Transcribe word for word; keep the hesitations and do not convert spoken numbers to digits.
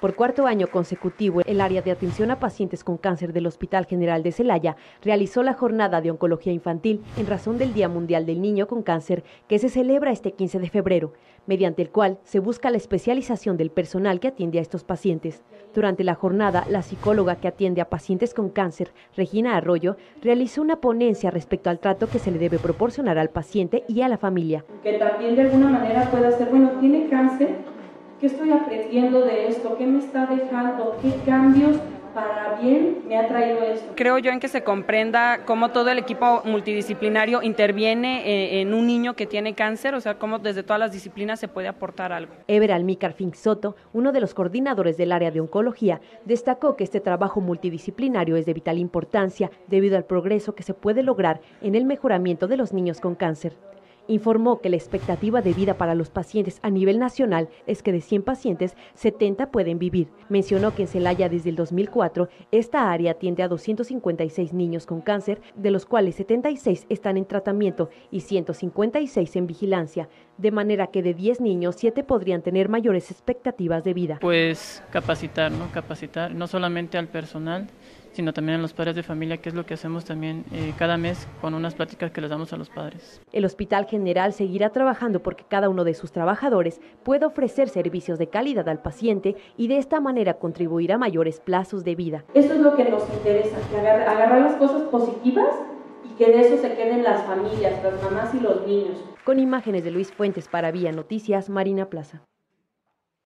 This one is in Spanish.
Por cuarto año consecutivo, el área de atención a pacientes con cáncer del Hospital General de Celaya realizó la jornada de oncología infantil en razón del Día Mundial del Niño con Cáncer, que se celebra este quince de febrero, mediante el cual se busca la especialización del personal que atiende a estos pacientes. Durante la jornada, la psicóloga que atiende a pacientes con cáncer, Regina Arroyo, realizó una ponencia respecto al trato que se le debe proporcionar al paciente y a la familia. Que también de alguna manera pueda ser, bueno, tiene cáncer, ¿qué estoy aprendiendo de esto? ¿Qué me está dejando? ¿Qué cambios para bien me ha traído esto? Creo yo en que se comprenda cómo todo el equipo multidisciplinario interviene en un niño que tiene cáncer, o sea, cómo desde todas las disciplinas se puede aportar algo. Eber Almícar Fink Soto, uno de los coordinadores del área de oncología, destacó que este trabajo multidisciplinario es de vital importancia debido al progreso que se puede lograr en el mejoramiento de los niños con cáncer. Informó que la expectativa de vida para los pacientes a nivel nacional es que de cien pacientes, setenta pueden vivir. Mencionó que en Celaya desde el dos mil cuatro, esta área atiende a doscientos cincuenta y seis niños con cáncer, de los cuales setenta y seis están en tratamiento y ciento cincuenta y seis en vigilancia, de manera que de diez niños, siete podrían tener mayores expectativas de vida. Pues capacitar, ¿no? Capacitar no solamente al personal, sino también a los padres de familia, que es lo que hacemos también eh, cada mes con unas pláticas que les damos a los padres. El Hospital General seguirá trabajando porque cada uno de sus trabajadores pueda ofrecer servicios de calidad al paciente y de esta manera contribuir a mayores plazos de vida. Esto es lo que nos interesa, que agarrar, agarrar las cosas positivas y que de eso se queden las familias, las mamás y los niños. Con imágenes de Luis Fuentes para Vía Noticias, Marina Plaza.